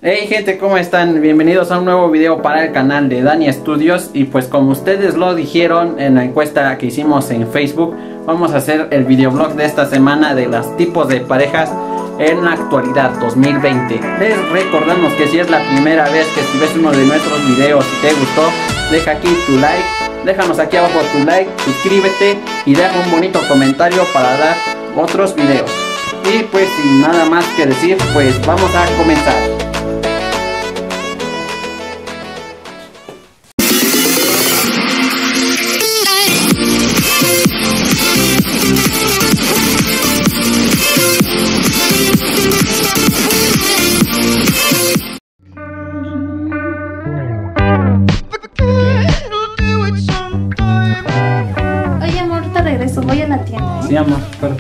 Hey gente, ¿cómo están? Bienvenidos a un nuevo video para el canal de Dani Studios. Y pues como ustedes lo dijeron en la encuesta que hicimos en Facebook, vamos a hacer el videoblog de esta semana de los tipos de parejas en la actualidad 2020. Les recordamos que si es la primera vez que ves uno de nuestros videos y te gustó, deja aquí tu like, déjanos aquí abajo tu like, suscríbete y deja un bonito comentario para dar otros videos. Y pues sin nada más que decir, pues vamos a comenzar. Voy a la tienda. Sí, amor, pero...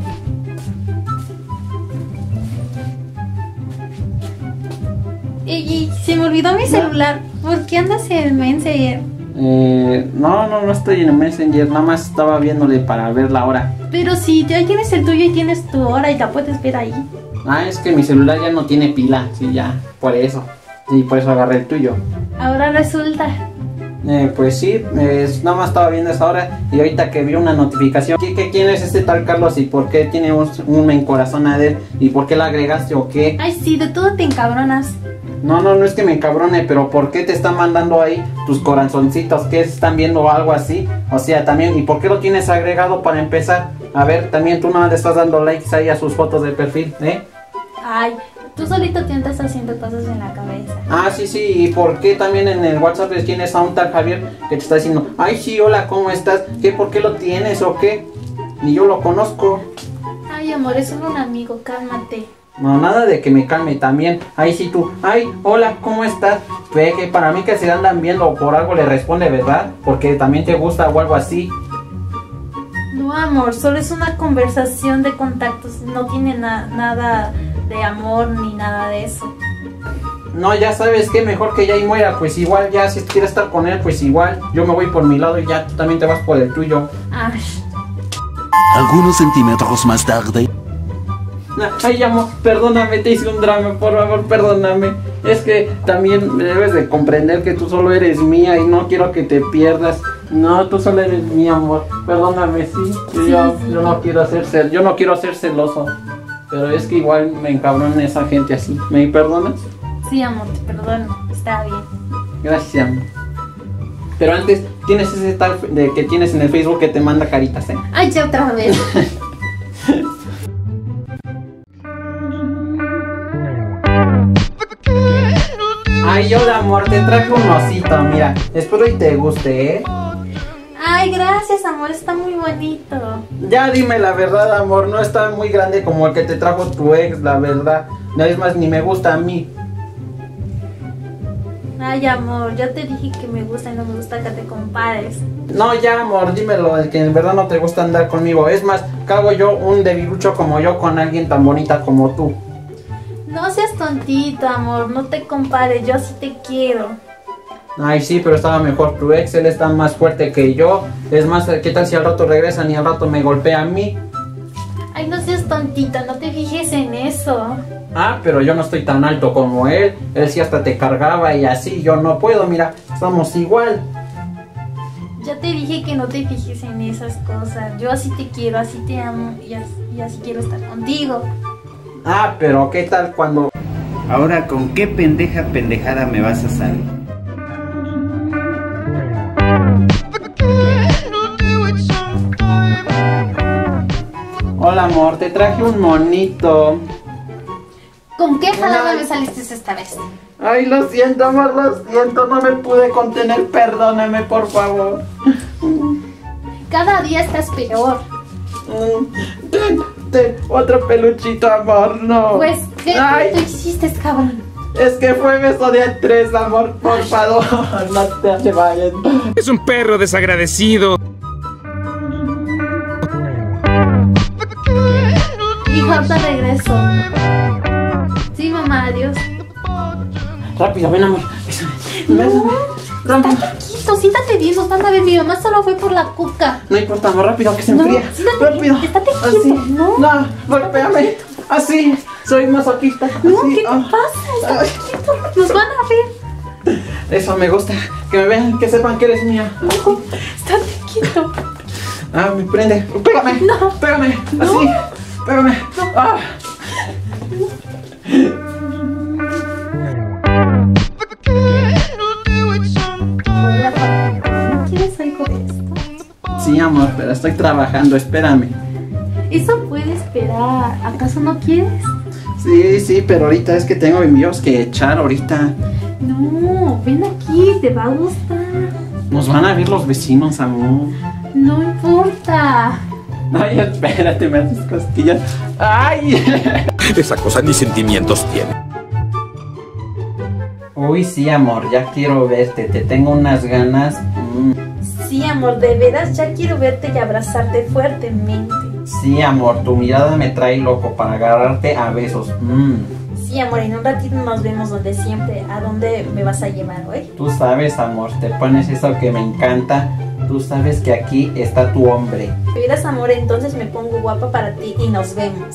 Y se me olvidó mi celular. ¿Por qué andas en Messenger? No estoy en Messenger, nada más estaba viéndole para ver la hora. Pero si ya tienes el tuyo y tienes tu hora y la puedes ver ahí. Ah, es que mi celular ya no tiene pila, sí, ya, por eso. Sí, por eso agarré el tuyo. Ahora resulta. Pues sí, nada más estaba viendo esa hora y ahorita que vi una notificación. ¿Quién es este tal Carlos y por qué tiene un encorazón a él? ¿Y por qué la agregaste o qué? Ay, sí, de todo te encabronas. No es que me encabrone, pero ¿por qué te están mandando ahí tus corazoncitos? ¿Qué están viendo o algo así? O sea, también, ¿y por qué lo tienes agregado para empezar? A ver, también tú no le estás dando likes ahí a sus fotos de perfil, ¿eh? Ay, tú solito te estás haciendo cosas en la cabeza. Ah, sí, ¿y por qué también en el WhatsApp tienes a un tal Javier que te está diciendo, ay, sí, hola, ¿cómo estás? ¿Por qué lo tienes o qué? Ni yo lo conozco. Ay, amor, es solo un amigo, cálmate. No, nada de que me calme también. Ay, sí, tú, ay, hola, ¿cómo estás? Ve que para mí que se andan viendo o por algo le responde, ¿verdad? Porque también te gusta o algo así. No, amor, solo es una conversación de contactos, no tiene nada de amor ni nada de eso. No, ya sabes que mejor que ya y muera, pues igual ya si quieres estar con él, pues igual. Yo me voy por mi lado y ya tú también te vas por el tuyo. Ay. Algunos centímetros más tarde. Ay, amor, perdóname, te hice un drama, por favor, perdóname. Es que también debes de comprender que tú solo eres mía y no quiero que te pierdas. No, tú solo eres mi amor. Perdóname, sí. Yo no quiero ser celoso. Pero es que igual me encabrona esa gente así. ¿Me perdonas? Sí, amor, te perdono. Está bien. Gracias, amor. Pero antes, tienes ese tal de que tienes en el Facebook que te manda caritas, ¿eh? Ay, ya otra vez. Ay, hola, amor, te traje un osito, mira. Espero y te guste, ¿eh? Ay, gracias, amor, está muy bonito. Ya dime la verdad, amor, no está muy grande como el que te trajo tu ex, la verdad. No, es más, ni me gusta a mí. Ay, amor, ya te dije que me gusta y no me gusta que te compares. No, ya, amor, dímelo, el que en verdad no te gusta andar conmigo. Es más, cago yo un debilucho como yo con alguien tan bonita como tú. No seas tontito, amor, no te compares, yo sí te quiero. Ay, sí, pero estaba mejor tu ex, él está más fuerte que yo. Es más, ¿qué tal si al rato regresan y al rato me golpea a mí? Ay, no seas tontito, no te fijes en eso. Ah, pero yo no estoy tan alto como él. Él sí hasta te cargaba y así, yo no puedo, mira, estamos igual. Ya te dije que no te fijes en esas cosas. Yo así te quiero, así te amo y así quiero estar contigo. Ah, pero ¿qué tal cuando...? Ahora, ¿con qué pendejada me vas a salir? Hola, amor, te traje un monito. ¿Con qué jalada me saliste esta vez? Ay, lo siento, amor, lo siento, no me pude contener, perdóname, por favor. Cada día estás peor. Ten, otro peluchito, amor, no. Pues, ¿qué Ay, tú hiciste, cabrón? es que fue beso de a tres, amor, por favor, no te vayas. Es un perro desagradecido. Hijo, ahorita regreso. Sí, mamá, adiós. Rápido, ven, amor. No, está quieto, siéntate bien, nos van a ver. Mi mamá solo fue por la cuca. No importa, amor, rápido, que se No, enfría. siéntate Rápido. bien, estate Así. quieto, no. No, golpéame. Así, soy masoquista. No, Así. ¿qué te pasa? Estate quieto. Eso me gusta. Que me vean, que sepan que eres mía. No, estate quieto. Ah, me prende. Pégame. No. Pégame. No. Así. Pégame. No. Ah. ¿No quieres algo de esto? Sí, amor, pero estoy trabajando. Espérame. Eso puede esperar. ¿Acaso no quieres? Sí, pero ahorita es que tengo envíos que echar ahorita. No, ven aquí, te va a gustar. Nos van a ver los vecinos, amor. No importa. Ay, espérate, me haces cosquillas. ¡Ay! Esa cosa ni sentimientos tiene. Uy, sí, amor, ya quiero verte. Te tengo unas ganas. Sí, amor, de veras ya quiero verte y abrazarte fuertemente. Sí, amor, tu mirada me trae loco para agarrarte a besos. Sí, amor, en un ratito nos vemos donde siempre. ¿A dónde me vas a llevar hoy? Tú sabes, amor, te pones eso que me encanta. Tú sabes que aquí está tu hombre. ¿De veras, amor? Entonces me pongo guapa para ti y nos vemos.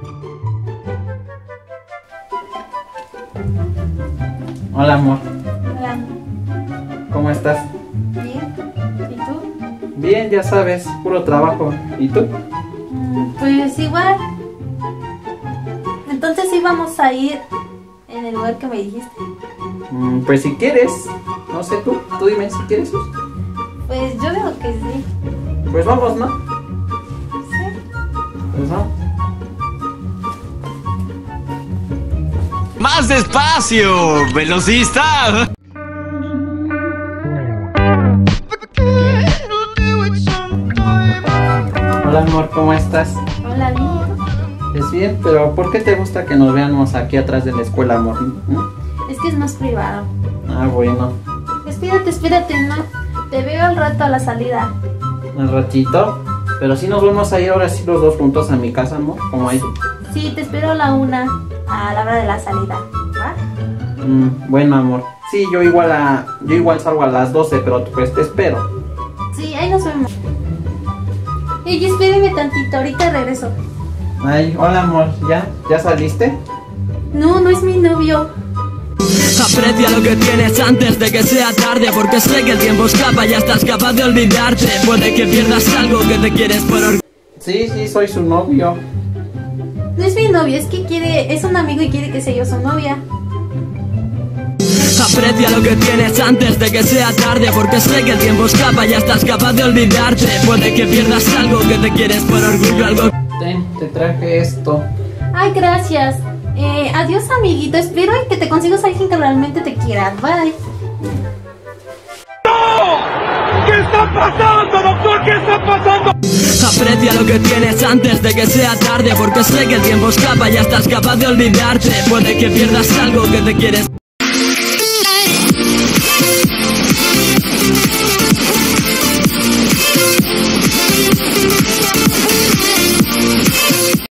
Hola, amor, Hola. ¿cómo estás? Bien. ¿Y tú? Bien, ya sabes, puro trabajo. ¿Y tú? Pues igual. Entonces sí vamos a ir en el lugar que me dijiste. Pues si quieres, no sé tú dime si quieres. Pues yo digo que sí. Pues vamos, ¿no? Sí. Pues vamos. ¡Más despacio, velocista! Hola, amor, ¿cómo estás? Hola, bien. Es bien, pero ¿por qué te gusta que nos veamos aquí atrás de la escuela, amor? Es que es más privado. Ah, bueno. Espérate, no. Te veo al rato a la salida. Un ratito. Pero sí nos vamos a ir ahora sí los dos juntos a mi casa, amor. Como ahí. Sí, te espero a la 1, a la hora de la salida. ¿Va? Bueno, amor. Sí, yo igual salgo a las 12, pero pues te espero. Sí, ahí nos vemos. Ey, espérame tantito, ahorita regreso. Ay, hola, amor. ¿Ya saliste? No, no es mi novio. Aprecia lo que tienes antes de que sea tarde, porque sé que el tiempo escapa, ya estás capaz de olvidarte. Puede que pierdas algo que te quieres por orgullo. Sí, soy su novio. No es mi novio, es que es un amigo y quiere que sea yo su novia. Aprecia lo que tienes antes de que sea tarde, porque sé que el tiempo escapa, ya estás capaz de olvidarte. Puede que pierdas algo que te quieres por orgullo, algo. Te traje esto. Ay, gracias. Adiós, amiguito. Espero que te consigas a alguien que realmente te quiera. Bye. ¿Qué está pasando, doctor? ¿Qué está pasando? Aprecia lo que tienes antes de que sea tarde, porque sé que el tiempo escapa, ya estás capaz de olvidarte. Puede que pierdas algo que te quieres.